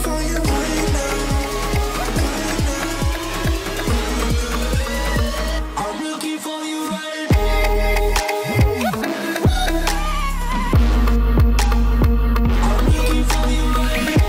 for you right now. I'm looking for you right now. I'm looking for you right now.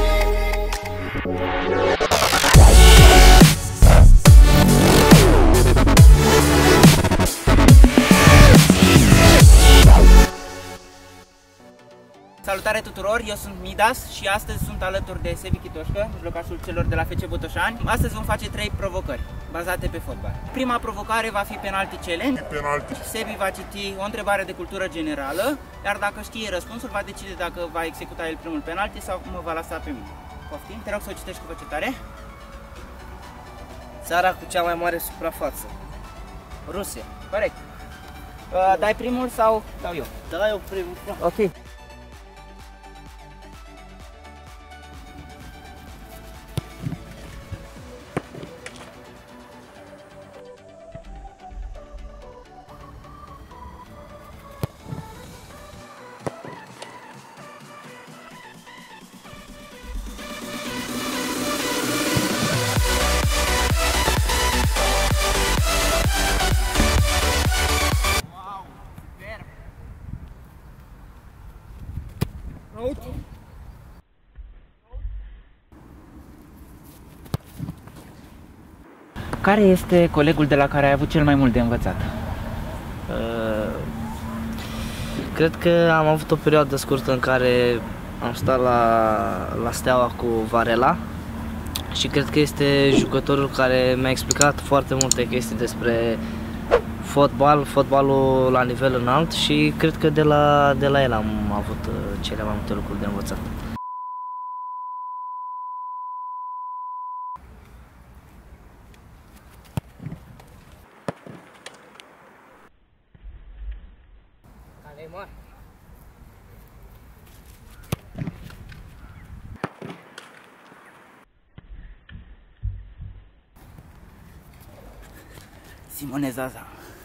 Salutare tuturor, eu sunt Midas și astăzi sunt alături de Sebi Chitoșcă, mijlocașul celor de la FC Botoșani. Astăzi vom face 3 provocări bazate pe fotbal. Prima provocare va fi penalty challenge. Sebi va citi o întrebare de cultură generală, iar dacă știe răspunsul va decide dacă va executa el primul penalty sau mă va lăsa pe mine. Poftim, te rog să o citești cu voce tare. Țara cu cea mai mare suprafață. Rusia. Corect. Dai primul sau dau eu? Da, eu primul. Ok. Care este colegul de la care ai avut cel mai mult de învățat? Cred că am avut o perioadă scurtă în care am stat la Steaua cu Varela și cred că este jucătorul care mi-a explicat foarte multe chestii despre fotbalul la nivel înalt și cred că de la el am avut cele mai multe lucruri de învățat. Simone Zaza.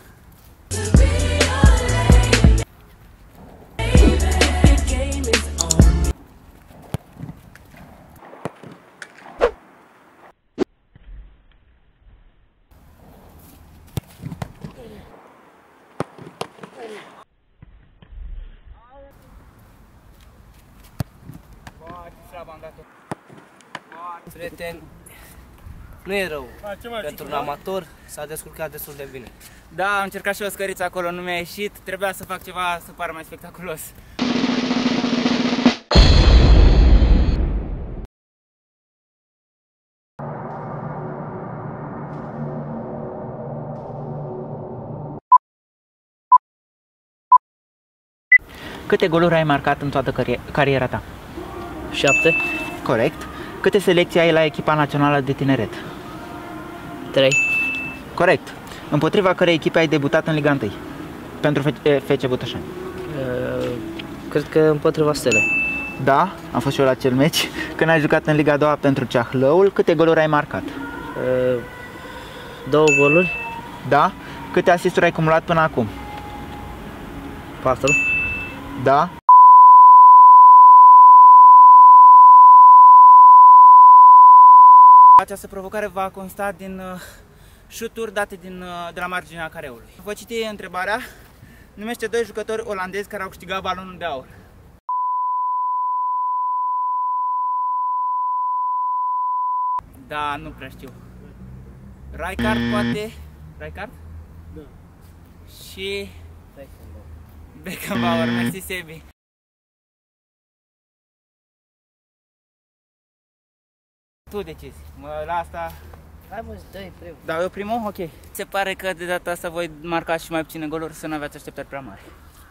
Prieten, nu e rău. Pentru un amator s-a descurcat destul de bine. Da, am încercat și o scăriță acolo, nu mi-a ieșit. Trebuia să fac ceva să pară mai spectaculos. Câte goluri ai marcat în toată cariera ta? 7. Corect. Câte selecții ai la echipa națională de tineret? 3. Corect. Împotriva cărei echipe ai debutat în Liga 1 pentru FC Botoșani? Cred că împotriva Stele. Da, am fost și eu la acel meci. Când ai jucat în Liga 2 pentru Ceahlăul, câte goluri ai marcat? 2 goluri. Da. Câte asisturi ai cumulat până acum? 4. Da. Această provocare va consta din șuturi date de la marginea careului. Vă citi întrebarea. Numește 2 jucători olandezi care au câștigat balonul de aur. Da, nu prea știu. Rijkaard, poate? Rijkaard? Da. Și Beckenbauer, mersi Sebi. Tu decizi. La asta... Hai mă, dă-i primul. Dau eu primul? Ok. Se pare că de data asta voi marca și mai puține goluri, să nu aveți așteptări prea mari.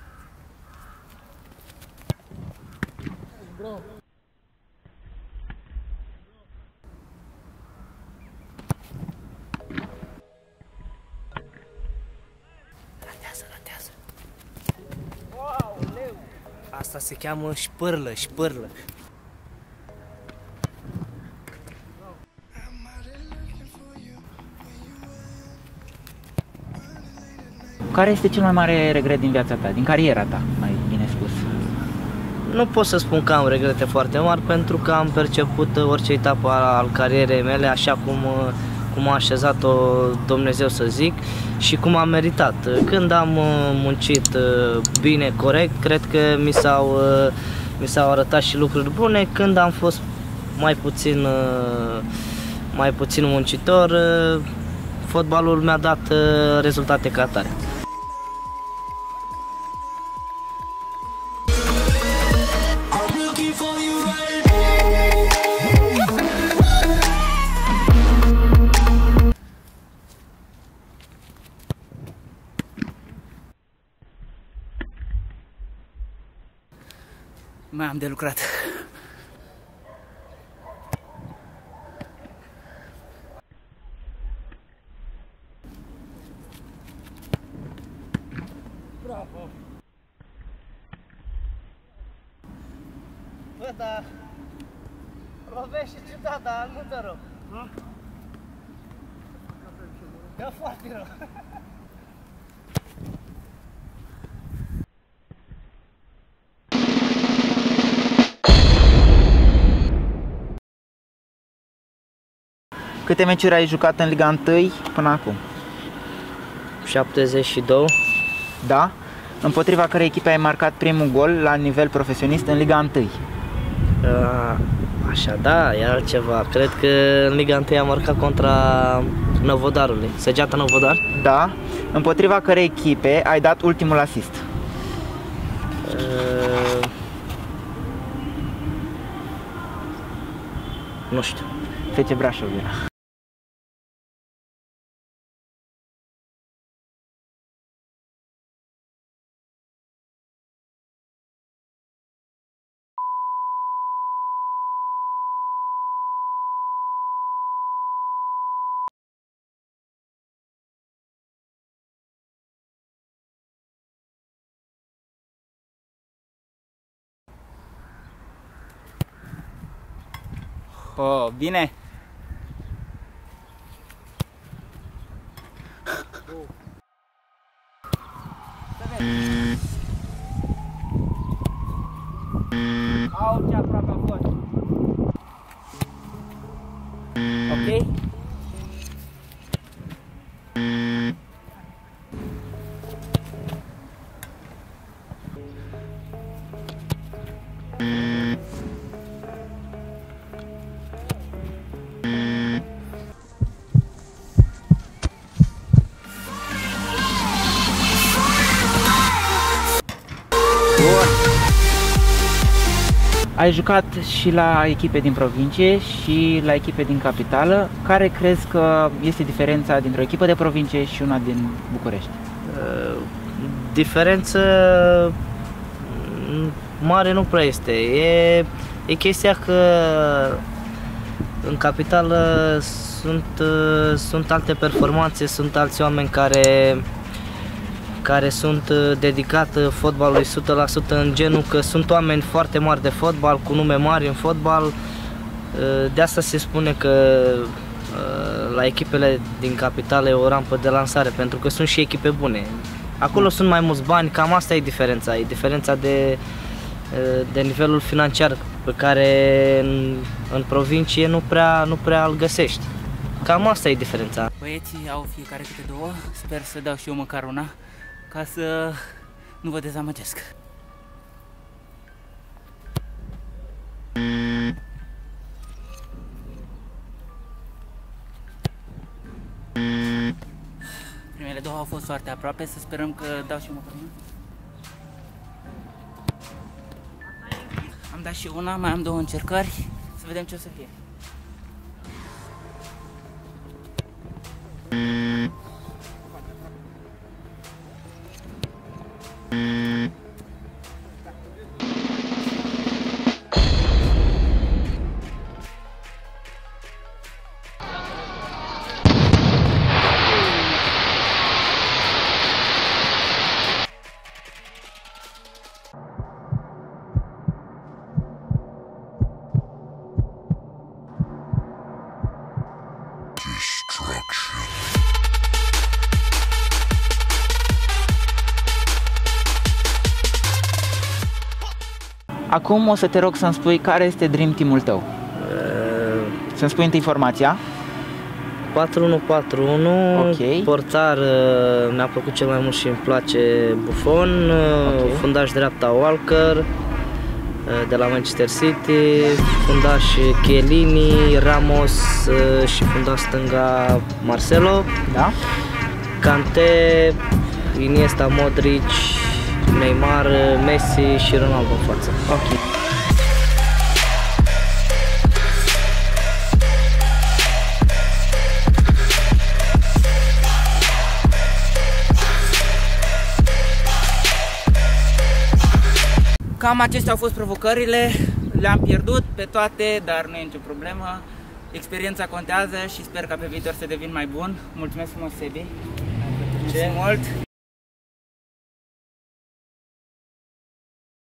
Bravo. Ratează. Wow, leu. Asta se cheamă șpârlă. Care este cel mai mare regret din viața ta, din cariera ta, mai bine spus? Nu pot să spun că am regrete foarte mari, pentru că am perceput orice etapă al carierei mele așa cum a așezat-o Dumnezeu, să zic, și cum am meritat. Când am muncit bine, corect, cred că mi s-au arătat și lucruri bune. Când am fost mai puțin muncitor, fotbalul mi-a dat rezultate ca atare. I'm looking for you right Mai am de lucrat. Bravo! Bă, da, lovește ciudat, dar nu te rog. E foarte rău. Câte meciuri ai jucat în Liga 1 până acum? 72. Da? Împotriva cărei echipe ai marcat primul gol la nivel profesionist în Liga 1? Așa, da, e altceva. Cred că în Liga 1 am marcat contra Năvodarului, Săgeata Năvodar. Da? Împotriva cărei echipe ai dat ultimul asist? Nu știu. FC Brașov era. Oh, bine! Au, ce aproape a fost! Ok? Ai jucat și la echipe din provincie și la echipe din capitală. Care crezi că este diferența dintre o echipă de provincie și una din București? Diferență mare nu prea este. E chestia că în capitală sunt alte performanțe, sunt alți oameni care sunt dedicat fotbalului 100%, în genul că sunt oameni foarte mari de fotbal, cu nume mari în fotbal. De asta se spune că la echipele din capitală e o rampă de lansare, pentru că sunt și echipe bune. Acolo sunt mai mulți bani, cam asta e diferența. E diferența de nivelul financiar pe care în provincie nu prea îl găsești. Cam asta e diferența. Băieții au fiecare câte două, sper să dau și eu măcar una, ca să nu vă dezamăgesc. Primele două au fost foarte aproape, să sperăm că dau și eu măcar una. Am dat și una, mai am două încercări, să vedem ce o să fie. destruction. Acum o să te rog să-mi spui care este Dream Team-ul tău. Să-mi spui întâi formația. 4-1-4-1, Ok. portar mi-a plăcut cel mai mult și îmi place Buffon, Ok. fundaș dreapta Walker de la Manchester City, fundaș Chiellini, Ramos și fundaș stânga Marcelo, Da? Kanté, Iniesta, Modric, Neymar, Messi și Ronaldo în față. Ok. Cam acestea au fost provocările, le-am pierdut pe toate, dar nu e nicio problemă. Experiența contează și sper ca pe viitor să devin mai bun. Mulțumesc frumos, Sebi! Mulțumesc mult!